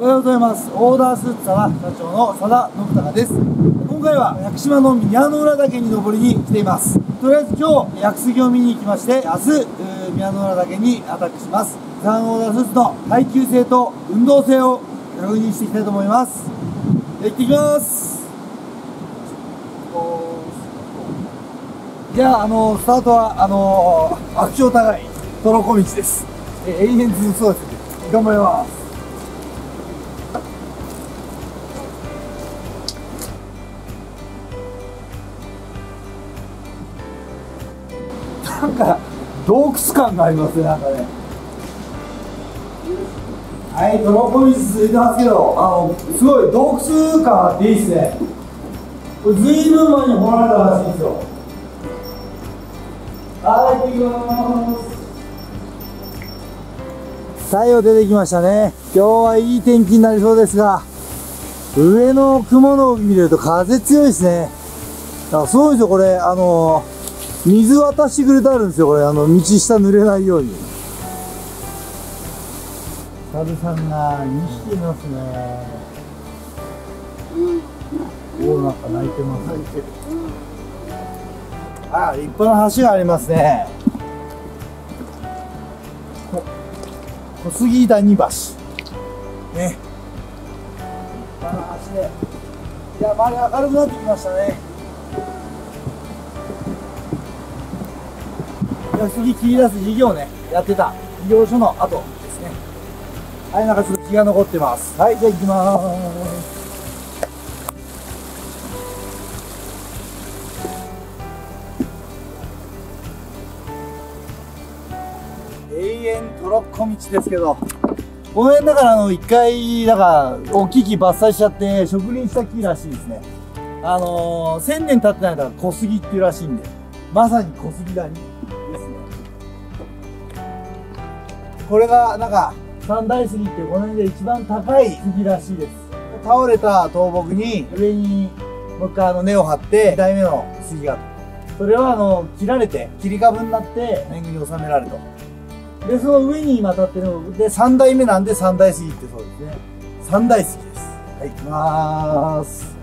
おはようございます。オーダースーツ佐田社長の佐田信孝です。今回は屋久島の宮之浦岳に登りに来ています。とりあえず今日、屋久杉を見に行きまして、明日、宮之浦岳にアタックします。サンオーダースーツの耐久性と運動性を確認していきたいと思います。行ってきます。じゃあ、スタートは、悪潮高いトロコ道です。永遠続きそうです。頑張ります。なんか洞窟感がありますね、なんかね。はい、トロコ道続いてますけど、すごい洞窟感あっていいですね。これずいぶん前に掘られたらしいんですよ。はい、行ってきます。太陽出てきましたね。今日はいい天気になりそうですが、上の雲の動き見ると風強いですね。すごいですよ、これ、水渡してくれてあるんですよ、これ、道下濡れないように。猿さんが2匹いますね。おお、なんか泣いてます。あ、立派な橋がありますね。小杉谷橋。ね。立派な橋で。いや、周り明るくなってきましたね。屋久杉切り出す事業をね、やってた事業所の跡ですね。はい、なんかちょっと気が残ってます。はい、じゃあ行きまーす。永遠トロッコ道ですけど、この辺だから一回、だから大きい木伐採しちゃって植林した木らしいですね。1000年経ってないから小杉っていうらしいんで、まさに小杉谷ですね。これがなんか三大杉っていうこの辺で一番高い杉らしいです。倒れた倒木に上にもう一回根を張って2代目の杉が、それは切られて切り株になって年貢に収められると。でその上に今立ってるので3代目なんで三大杉ってそうですね。三大杉です。はい、行きまーす。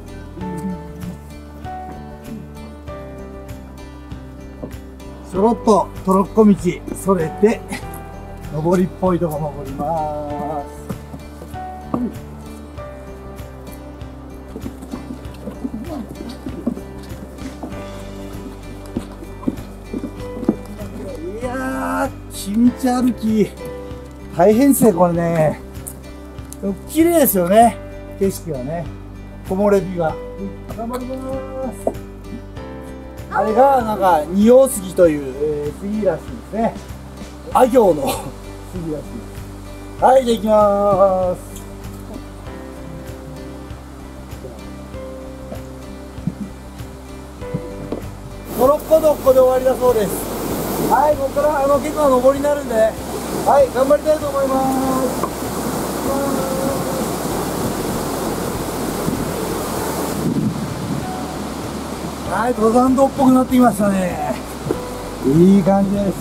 ちょろっとトロッコ道それて上りっぽいとこ登りまーす。いやー、道歩き大変ですね、これね。綺麗ですよね、景色がね。木漏れ日が。頑張りまーす。あれがなんか二葉杉という、杉らしいですね。あ行の杉らしい。はい、じゃあ行きまーす。トロッコドッコで終わりだそうです。はい、ここから結構上りになるんで、はい、頑張りたいと思います。はい、登山道っぽくなってきましたね。いい感じです。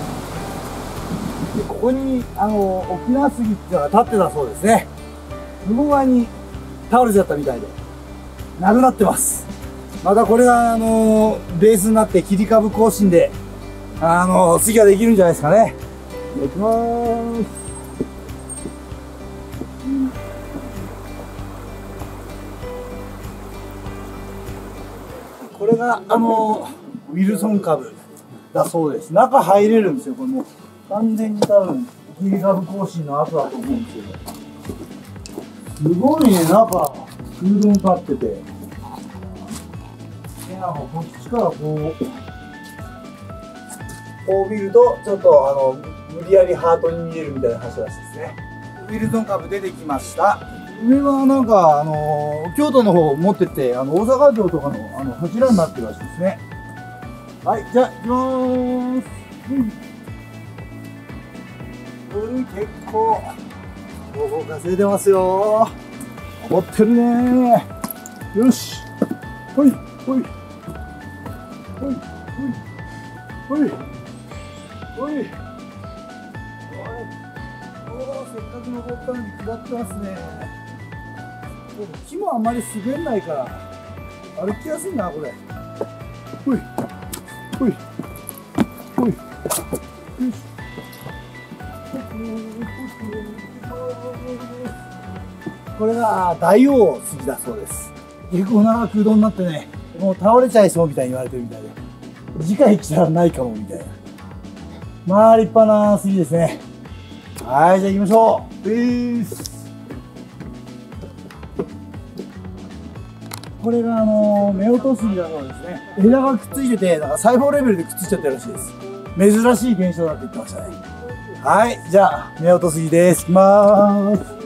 でここに沖縄杉っていうのが立ってたそうですね。向こう側に倒れちゃったみたいでなくなってます。またこれがベースになって切り株更新で杉ができるんじゃないですかね。いきまーす。これがウィルソン株だそうです。中入れるんですよ。これもう完全に多分切り株更新の後だと思うんですけど、すごいね、中空洞立ってて、でなんかこっちからこう見るとちょっと無理やりハートに見えるみたいな橋らしいですね。ウィルソン株出てきました。上はなんか京都の方を持ってって大阪城とかの柱になってるらしいですね。はい、じゃあ行きまーす。結構方向稼いでますよ。持ってるねー。よし、ほいほいほいほいほいほい。おお、成せっかく登ったのに下ってますね。木もあんまり滑んないから歩きやすいなこれ。ほいほいほい。よし。これが大王杉だそうです。結構長くうどんになってね、もう倒れちゃいそうみたいに言われてるみたいで、次回来たらないかもみたいな。まあ立派な杉ですね。はい、じゃあ行きましょう。これが夫婦杉だそうですね。枝がくっついてて、なんか細胞レベルでくっついちゃってるらしいです。珍しい現象だって言ってましたね。はい、じゃあ夫婦杉です。行きまーす。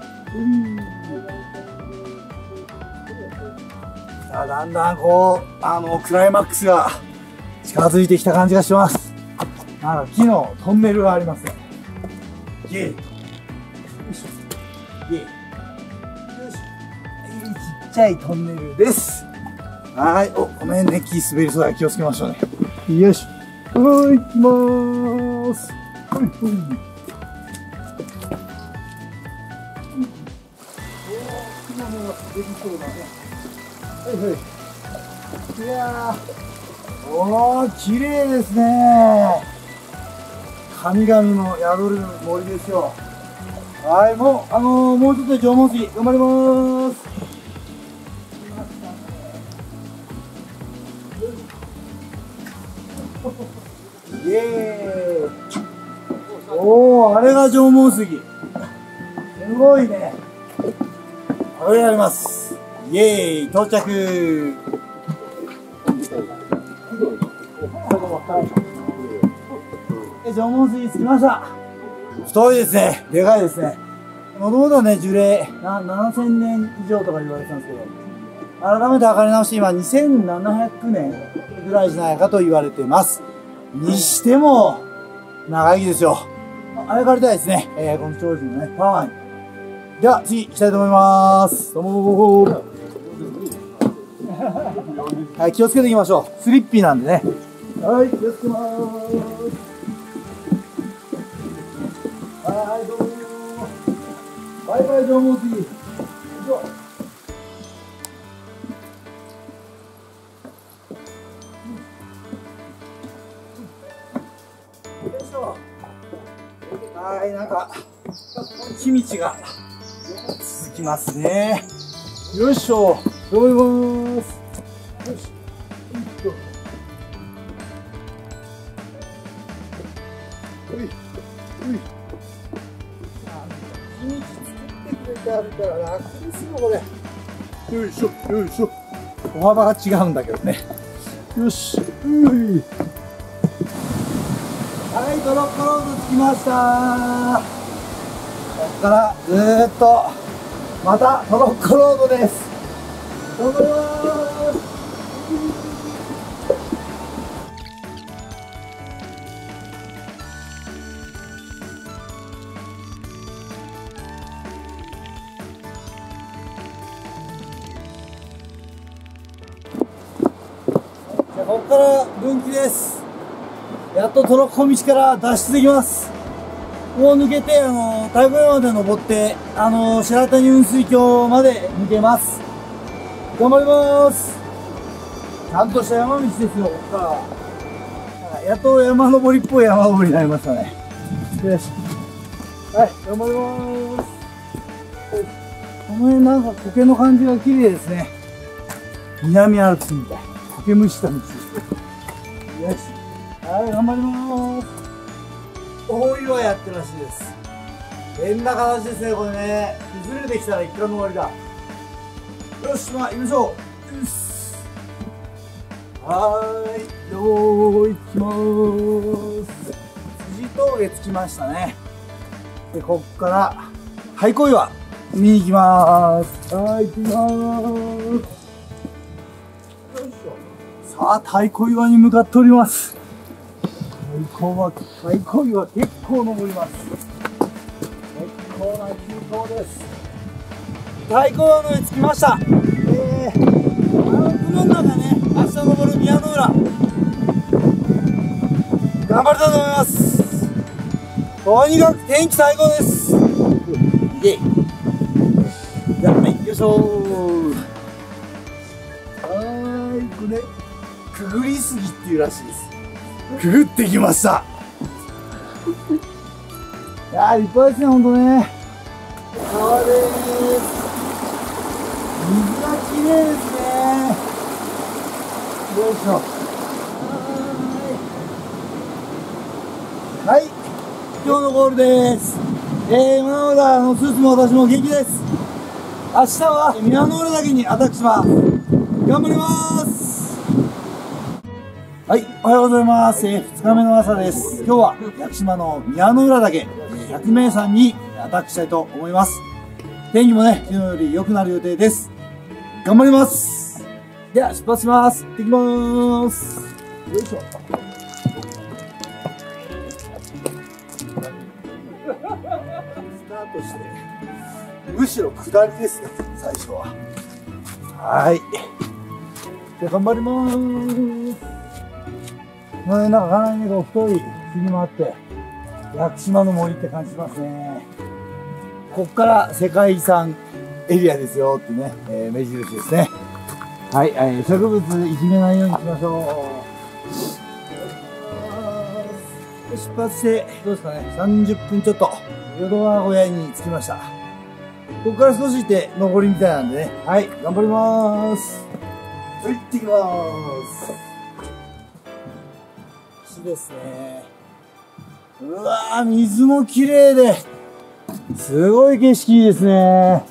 さあだんだんこうクライマックスが近づいてきた感じがします。なんか木のトンネルがありますね。イエイ。よいしょ。イエイ。よいしょ。ちっちゃいトンネルです。はい。お、ごめんね。木滑りそうだ。気をつけましょうね。よいしょ。はい、行きまーす。はい、はい。今のが滑りそうだね。はいはい。いやー。おー、綺麗ですね。神々の宿る森ですよ。はい、もう、もうちょっとで縄文杉、頑張りまーす。イエーイ。おー、あれが縄文杉。すごいね。あれやります。イエーイ、到着。縄文杉着きました。太いですね。でかいですね。もともとはね、樹齢7000年以上とか言われてたんですけど、改めて測り直して今2700年ぐらいじゃないかと言われています。にしても、長生きですよ。あれからたいですね。この長寿のね、パワーに。では、次行きたいと思います。どうもー。はい、気をつけていきましょう。スリッピーなんでね。はい、気をつけまーす。はい、どうもー。バイバイ、縄文杉。よいしょ。よいしょ。はい、なんか、木道が続きますね。よいしょ。頑張りまーす。よし。ほい。ほい。木道作ってくれてあるから楽ですよ、これ。よいしょ、よいしょ。歩幅が違うんだけどね。よし。はい、トロッコロード着きました。ここからずーっとまたトロッコロードです。頑張りまーす。じゃあここから分岐です。やっとトロッコ道から脱出できます。ここを抜けて、太鼓山まで登って、白谷雲水峡まで抜けます。頑張ります。ちゃんとした山道ですよ、ここから。やっと山登りっぽい山登りになりましたね。よし。はい、頑張ります。この辺なんか苔の感じが綺麗ですね。南アルプスみたい。苔むした道。よし。はい、頑張りまーす。大岩やってるらしいです。変な形ですね、これね。崩れてきたら一回の終わりだ。よし、まあ、行きましょう。よし。よーい、行きまーす。辻峠着きましたね。で、こっから、廃校岩、見に行きまーす。はい、行きまーす。さあ、太鼓岩に向かっております。太鼓岩結構登ります。結構な急登です。太鼓岩の上着きました。雲の中ね、明日登る宮の浦。頑張りたいと思います。とにかく天気最高です。 イェイ。じゃあ、はい、よいしょー。これ、くぐりすぎっていうらしいです。くぐってきました。いやー、立派ですね、ほんとね。川でーす。水がきれいですね。よいしょ。はい。今日のゴールです。今浦のスーツも私も元気です。明日は宮之浦岳にアタックします。頑張ります。はい、おはようございます。2日目の朝です。今日は屋久島の宮之浦岳百名山にアタックしたいと思います。天気もね、昨日より良くなる予定です。頑張ります。では出発します。行ってきます。よいしょ。スタートしてむしろ下りですね、最初は。はい。じゃあ頑張りまーす。この辺なんかかなりね、こう太い杉もあって、屋久島の森って感じしますね。こっから世界遺産エリアですよってね、目印ですね。はい、植物いじめないようにしましょう。出発して、どうですかね、30分ちょっと、淀川小屋に着きました。ここから少し行って上りみたいなんでね、はい、頑張りまーす。はい、行ってきまーす。橋ですね。うわー、水も綺麗で、すごい景色いいですね。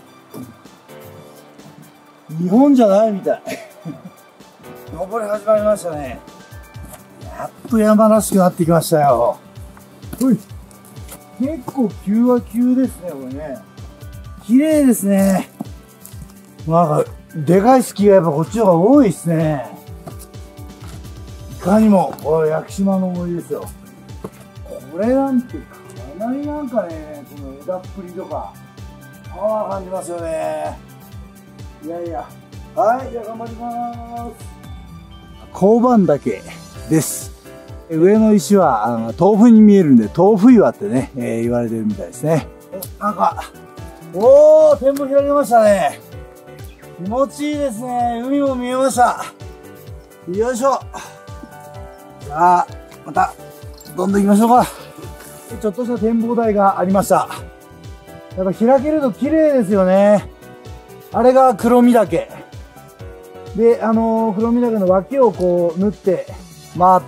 日本じゃないみたい。登り始まりましたね。やっと山らしくなってきましたよ。ほい。結構急は急ですね、これね。綺麗ですね。なんか、でかいスキーがやっぱこっちの方が多いですね。いかにも、これ屋久島の森ですよ。これなんて、かなりなんかね、この枝っぷりとか、パワー感じますよね。いやいや。はい、じゃあ頑張りまーす。交番岳です。上の石は豆腐に見えるんで、豆腐岩ってね、言われてるみたいですね。なんか、おー、展望開けましたね。気持ちいいですね。海も見えました。よいしょ。さあ、また、どんどん行きましょうか。ちょっとした展望台がありました。やっぱ開けると綺麗ですよね。あれが黒見岳。で、黒見岳の脇をこう縫って回って、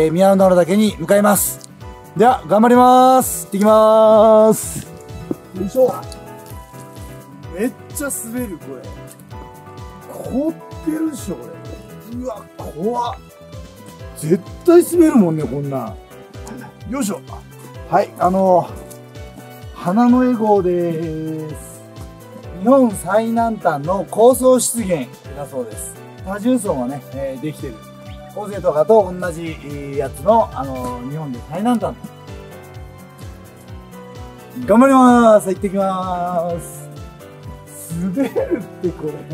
宮之浦岳に向かいます。では、頑張ります。行ってきまーす。よいしょ。めっちゃ滑る、これ。凍ってるっしょ、これ。うわ、怖っ。絶対滑るもんね、こんなん。よいしょ。はい、花のエ号でーす。日本最南端の高層湿原だそうです。多重層がね、できてる。高生とかと同じやつの、日本で最南端。頑張りまーす。行ってきまーす。滑るってこれ。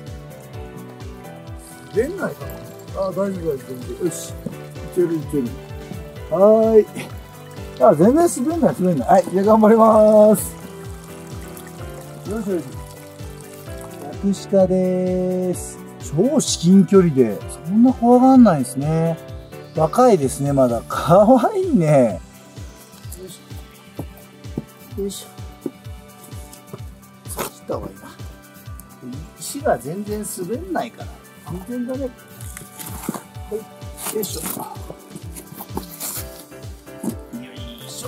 滑んないかなあ、大丈夫大丈夫。よし。いけるいける。はーい。あ、全然滑んない滑んない。はい。じゃあ頑張りまーす。よいしょよいしょ。屋久鹿でーす。超至近距離で、そんな怖がんないですね。若いですね、まだ。かわいいね。よいしょ。よいしょ。そっち行った方がいいな。石が全然滑んないから。安全だね。はい。よいしょ。よいしょ。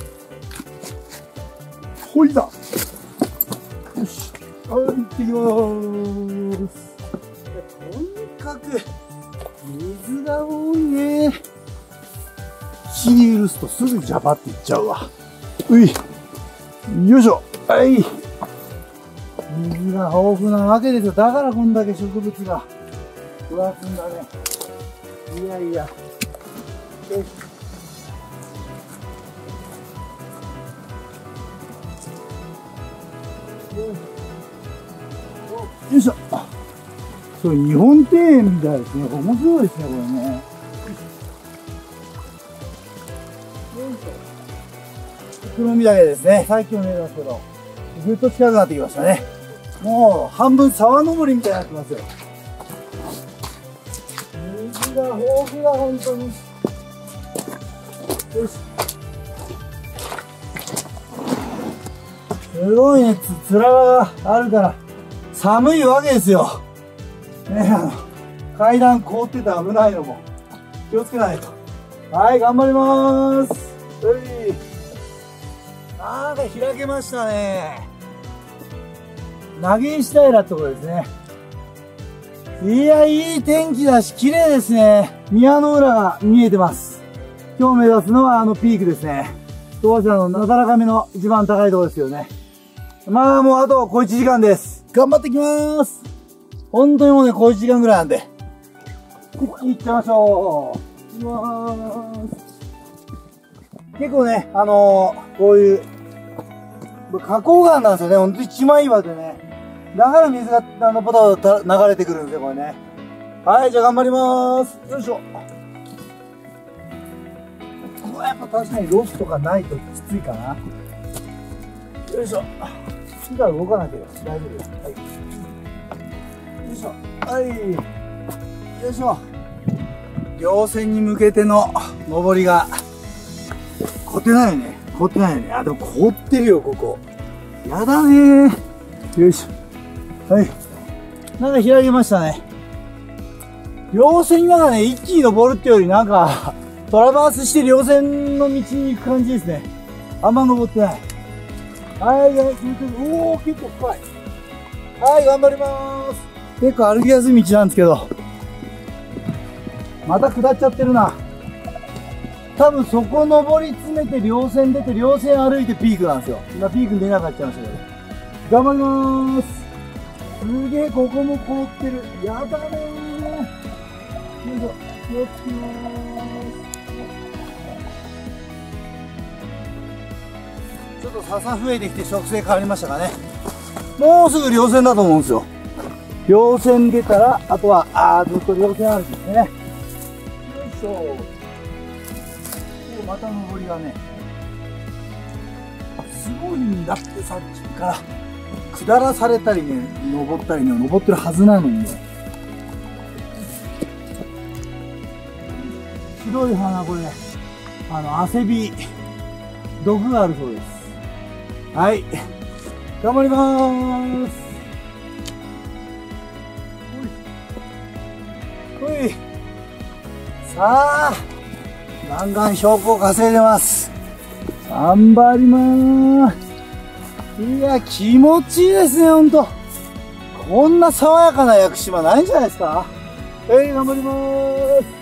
ほいだ。よし。はい、行ってきまーす。とにかく、水が多いね。気に許すとすぐジャバっていっちゃうわ。うい。よいしょ。はい。水が豊富なわけですよ。だからこんだけ植物が育つんだね。いやいや。よいしょ。そう、日本庭園みたいですね。面白いですね、これね。よいしょ。黒見岳ですね。さっきも見えたんですけど、 ぐっと近くなってきましたね。もう半分沢登りみたいになってますよ。水が豊富だ、本当に。よし。すごいね、つららがあるから、寒いわけですよ。ね、階段凍ってて危ないのも、気をつけないと。はい、頑張りまーす。なんか開けましたね。投げ石平ってところですね。いや、いい天気だし、綺麗ですね。宮の浦が見えてます。今日目指すのはピークですね。当社のなだらかめの一番高いところですよね。まあもうあと小1時間です。頑張ってきまーす。本当にもうね、小1時間ぐらいなんで。いっちゃいましょう。いきまーす。結構ね、こういう、花崗岩なんですよね。ほんと一枚岩でね。だから水が、ポタポタ流れてくるんですよ、これね。はい、じゃあ頑張りまーす。よいしょ。これやっぱ確かにロスとかないときついかな。よいしょ。火が動かなければ大丈夫です。はい。よいしょ。はい。よいしょ。稜線に向けての登りが、凍ってないよね。凍ってないよね。あ、でも凍ってるよ、ここ。やだねー。よいしょ。はい。なんか開けましたね。稜線なんかね、一気に登るってよりなんか、トラバースして稜線の道に行く感じですね。あんま登ってない。はい、おー、結構深い。はい、頑張りまーす。結構歩きやすい道なんですけど、また下っちゃってるな。多分そこ登り詰めて稜線出て、稜線歩いてピークなんですよ。今ピークに出なかったんですけど。頑張りまーす。すげえ、ここも凍ってる。やだねー。よいしょ、気をつけまーす。ちょっと笹増えてきて植生変わりましたかね。もうすぐ稜線だと思うんですよ。稜線出たら、あとは、ずっと稜線歩きですね。よいしょ。また登りがね、すごいんだって、さっきから下らされたりね、登ったりね、登ってるはずなのにね。白い花、これアセビ毒があるそうです。はい、頑張りまーす。ほいさあ、ガンガン標高稼いでます。頑張りまーす。いや、気持ちいいですね、ほんと。こんな爽やかな屋久島ないんじゃないですか。頑張りまーす。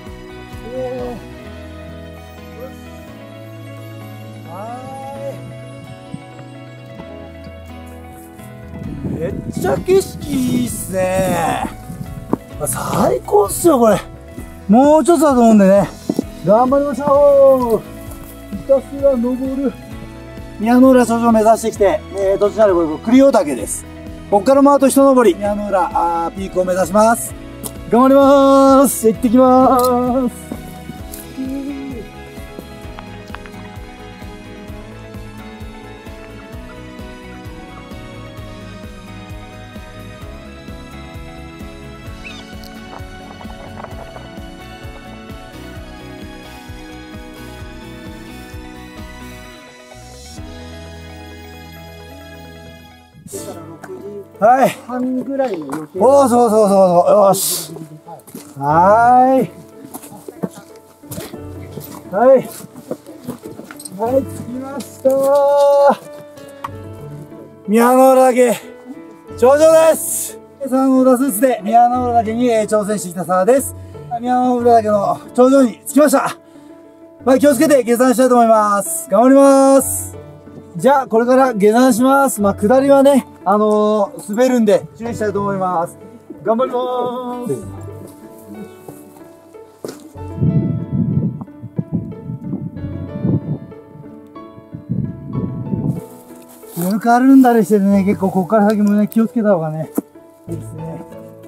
めっちゃ景色いいっすね。最高っすよ、これ。もうちょっとだと思うんでね。頑張りましょう。ひたすら登る。宮の浦頂上を目指してきて、どちらでも栗尾岳です。ここからもあと一登り、宮の浦、ピークを目指します。頑張りまーす。行ってきまーす。はい。半ぐらいの予定。おー、そうそうそうそう。よし。はーい。はい。はい、着きましたー。宮の浦岳、頂上です。3号ダスーツで宮の浦岳に挑戦してきた沢です。宮の浦岳の頂上に着きました。まあ、気をつけて下山したいと思います。頑張ります。じゃあ、これから下山します。まあ、下りはね、滑るんで注意したいと思います。頑張りまーす。ぬかるんだりしててね、結構ここから先もね、気をつけた方がね、いいですね。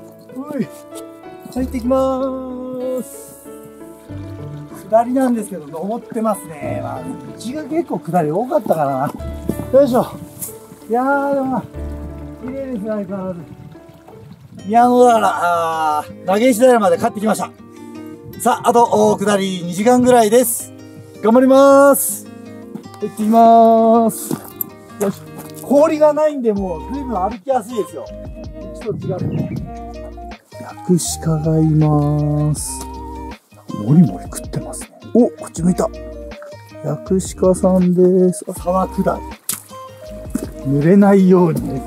入ってきまーす。下りなんですけど、登ってますね。まあ、道が結構下り多かったからな。よいしょ。 やー、でも、綺麗です、相変わらず。宮野原、投げ石平まで帰ってきました。さあ、あと、下り2時間ぐらいです。頑張りまーす。行ってきまーす。よし。氷がないんで、もう、ずいぶん歩きやすいですよ。ちょっと違う。ヤクシカがいまーす。もりもり食ってますね。お、こっち向いた。ヤクシカさんです。あ、沢下り。濡れないようにね。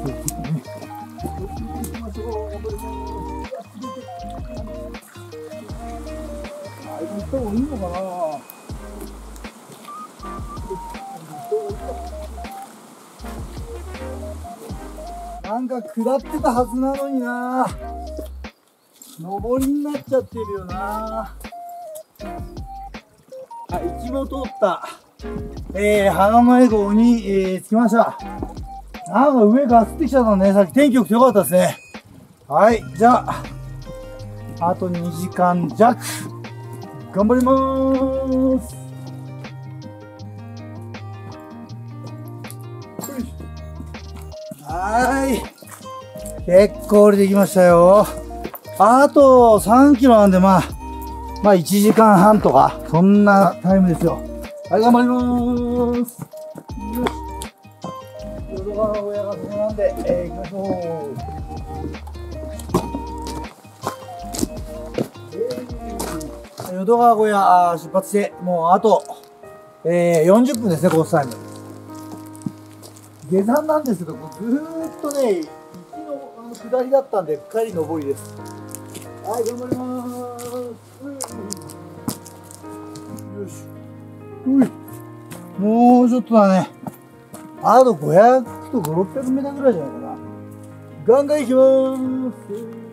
行った方がいいのかな。なんか下ってたはずなのにな。上りになっちゃってるよな。あ、行きも通った。花前号に、着きました。なんか上が降ってきちゃったね。さっき天気良くてよかったですね。はい、じゃあ、あと2時間弱。頑張りまーす。はーい。結構降りてきましたよ。あと3キロなんで、まあ1時間半とか、そんなタイムですよ。はい、頑張りまーす。よし。淀川の親がそこなんで、行きましょう。淀川小屋出発して、もうあと、40分ですね、コースタイム。下山なんですけど、ずーっとね、行きの下りだったんで、帰り上りです。はい、頑張りまーす。よし。もうちょっとだね。あと500と5、600メーターぐらいじゃないかな。ガンガン行きまーす。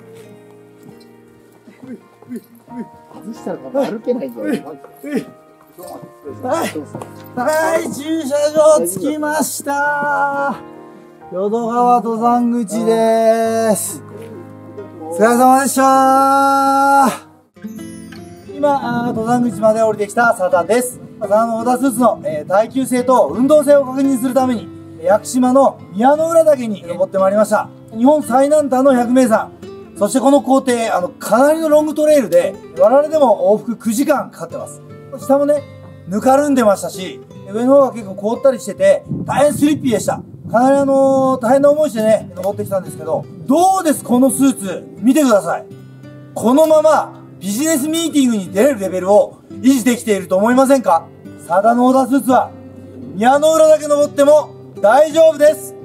外したら歩けないんだよ。 はい、駐車場着きました。淀川登山口です。お疲れ様でした。今、登山口まで降りてきた佐田です。佐田のオーダースーツの、耐久性と運動性を確認するために、屋久島の宮之浦岳に登ってまいりました。日本最南端の百名山。そしてこの工程、かなりのロングトレイルで、我々でも往復9時間かかってます。下もね、ぬかるんでましたし、上の方が結構凍ったりしてて、大変スリッピーでした。かなり大変な思いしてね、登ってきたんですけど、どうですこのスーツ。見てください。このまま、ビジネスミーティングに出れるレベルを維持できていると思いませんか？佐田のオーダースーツは、宮之浦岳登っても大丈夫です。